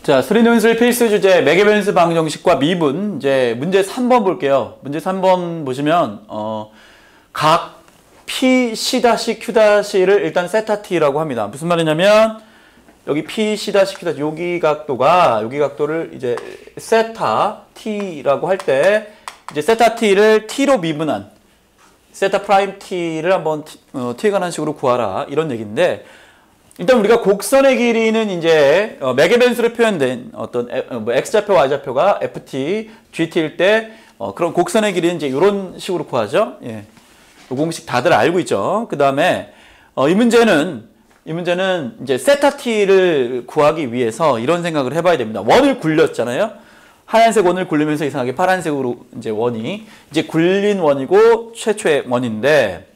자, 스리논술 필수 주제 매개변수 방정식과 미분 이제 문제 3번 볼게요. 문제 3번 보시면 각 P, C-Q'를 일단 세타 T라고 합니다. 무슨 말이냐면 여기 P, C-Q' 여기 각도를 이제 세타 T라고 할 때 이제 세타 T를 T로 미분한 세타 프라임 T를 한번 T에 관한 식으로 구하라 이런 얘기인데, 일단 우리가 곡선의 길이는 이제 매개변수로 표현된 어떤 뭐 x좌표, y좌표가 ft, gt일 때 그런 곡선의 길이는 이제 이런 식으로 구하죠. 예. 이 공식 다들 알고 있죠. 그 다음에 이 문제는 이제 세타 t를 구하기 위해서 이런 생각을 해봐야 됩니다. 원을 굴렸잖아요. 하얀색 원을 굴리면서 이상하게 파란색으로 이제 원이 이제 굴린 원이고 최초의 원인데,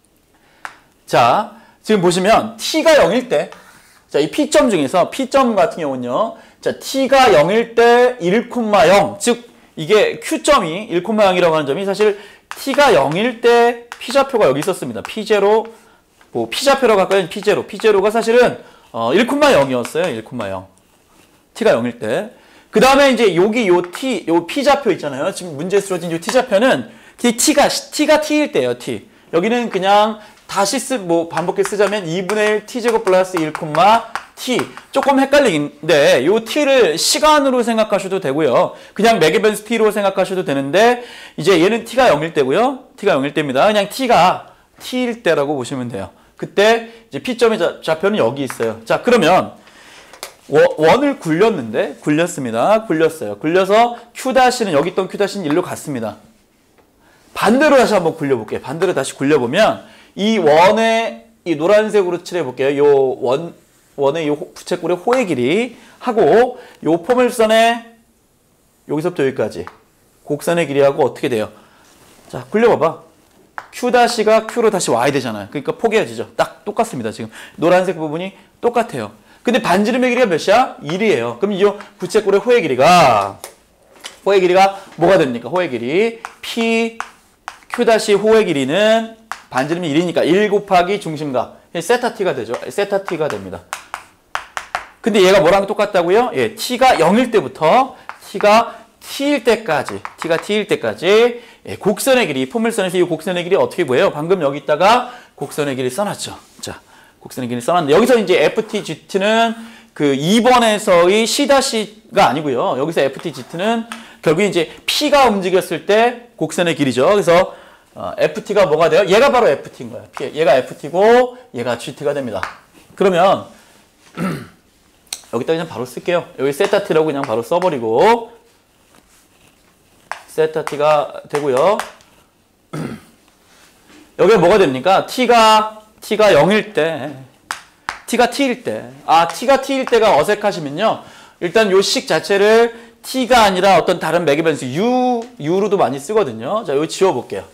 자. 지금 보시면 t가 0일 때, 자, 이 P점 중에서 P점 같은 경우는요, 자, t가 0일 때 1,0, 즉 이게 Q점이 1,0이라고 하는 점이 사실 t가 0일 때 P좌표가 여기 있었습니다. P0, 뭐 P좌표라고 할까요? P0가 사실은 1,0이었어요. 1,0. t가 0일 때. 그 다음에 이제 여기 요 P좌표 있잖아요. 지금 문제에 쓰여진 요 T좌표는 t가 t일 때예요. t. 여기는 그냥 다시 반복해 쓰자면 2분의 1 t제곱 플러스 1, t. 조금 헷갈리는데 이 t를 시간으로 생각하셔도 되고요. 그냥 매개변수 t로 생각하셔도 되는데, 이제 얘는 t가 0일 때고요. t가 0일 때입니다. 그냥 t가 t일 때라고 보시면 돼요. 그때 이제 P점의 좌표는 여기 있어요. 자, 그러면 원을 굴렸습니다. 굴려서 Q-는 여기 있던 Q-는 일로 갔습니다. 반대로 다시 한번 굴려볼게요. 반대로 다시 굴려보면 이 원의 이 노란색으로 칠해볼게요. 요 원의 요 부채꼴의 호의 길이 하고 요 포물선의 여기서부터 여기까지 곡선의 길이하고 어떻게 돼요? 자, 굴려봐봐. Q-가 Q로 다시 와야 되잖아요. 그러니까 포개어지죠. 딱 똑같습니다. 지금 노란색 부분이 똑같아요. 근데 반지름의 길이가 몇이야? 1이에요. 그럼 이 부채꼴의 호의 길이가 뭐가 됩니까? 호의 길이 P Q- 호의 길이는 반지름이 1이니까 1 곱하기 중심각 세타 t가 되죠. 세타 t가 됩니다. 근데 얘가 뭐랑 똑같다고요? 예, t가 0일 때부터 t가 t일 때까지 예, 곡선의 길이, 포물선에서 이 곡선의 길이 어떻게 보여요? 방금 여기다가 곡선의 길이 써놨죠. 자, 곡선의 길이 써놨는데 여기서 이제 ft, gt는 그 2번에서의 c-가 아니고요. 여기서 ft, gt는 결국 이제 p가 움직였을 때 곡선의 길이죠. 그래서 ft가 뭐가 돼요? 얘가 바로 ft인 거예요. 얘가 ft고 얘가 gt가 됩니다. 그러면 여기다 그냥 바로 쓸게요. 여기 세타 t라고 그냥 바로 써버리고 세타 t가 되고요. 여기가 뭐가 됩니까? t가 0일 때, t가 t일 때, t가 t일 때가 어색하시면요. 일단 요 식 자체를 t가 아니라 어떤 다른 매개변수 u로도 많이 쓰거든요. 자, 여기 지워볼게요.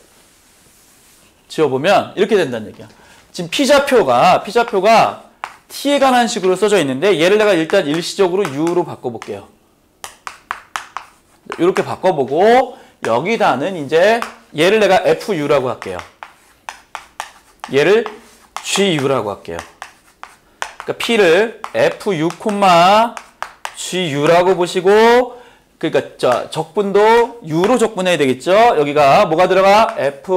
지워보면 이렇게 된다는 얘기야. 지금 P좌표가 t에 관한 식으로 써져 있는데 얘를 내가 일단 일시적으로 u로 바꿔볼게요. 이렇게 바꿔보고 여기다는 이제 얘를 내가 fu라고 할게요. 얘를 gu라고 할게요. 그러니까 P를 fu, gu라고 보시고, 그러니까 적분도 u로 적분해야 되겠죠. 여기가 뭐가 들어가?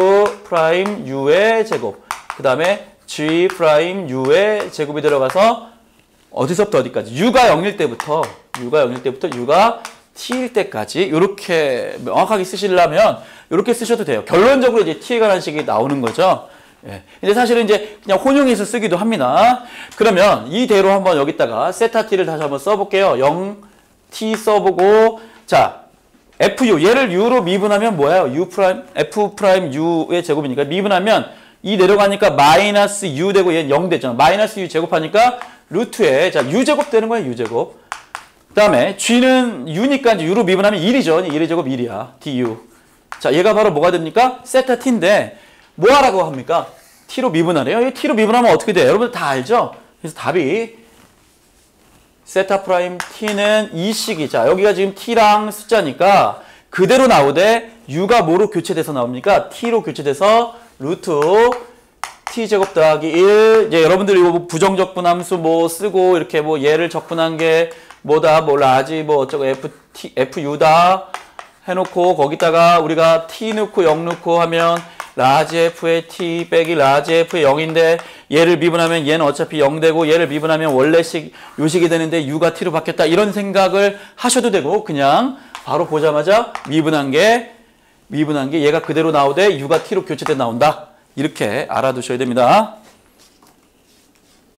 f'u의 제곱, 그 다음에 g'u의 제곱이 들어가서 어디서부터 어디까지? u가 0일 때부터 u가 t일 때까지 이렇게 명확하게 쓰시려면 이렇게 쓰셔도 돼요. 결론적으로 이제 t에 관한 식이 나오는 거죠. 예. 근데 사실은 이제 그냥 혼용해서 쓰기도 합니다. 그러면 이대로 한번 여기다가 세타 t를 다시 한번 써볼게요. 0t 써보고, 자, fu, 얘를 u로 미분하면 뭐예요? f'u의 제곱이니까 미분하면 이 내려가니까 마이너스 u 되고 얘는 0 되잖아. 마이너스 u 제곱하니까 루트에, 자, u 제곱 되는 거예요. u제곱. 그 다음에 g는 u니까 이제 u로 미분하면 1이죠. 1의 제곱 1이야. du. 자, 얘가 바로 뭐가 됩니까? 세타 t인데 뭐 하라고 합니까? t로 미분하래요. 이 t로 미분하면 어떻게 돼요? 여러분들 다 알죠? 그래서 답이 세타 프라임 t는 이 식이, 자, 여기가 지금 t랑 숫자니까 그대로 나오되 u가 뭐로 교체돼서 나옵니까? t로 교체돼서 루트 t제곱 더하기 1. 이제 여러분들 이거 뭐 부정적 분함수 뭐 쓰고 이렇게 뭐 얘를 적분한 게 뭐다, 뭐 라지, 뭐 어쩌고 fu다 해놓고 거기다가 우리가 t 넣고 0 넣고 하면 라지 f의 t 빼기 라지 f의 0인데 얘를 미분하면 얘는 어차피 0 되고 얘를 미분하면 원래식 요식이 되는데 u가 t로 바뀌었다. 이런 생각을 하셔도 되고 그냥 바로 보자마자 미분한 게 얘가 그대로 나오되 u가 t로 교체돼 나온다. 이렇게 알아두셔야 됩니다.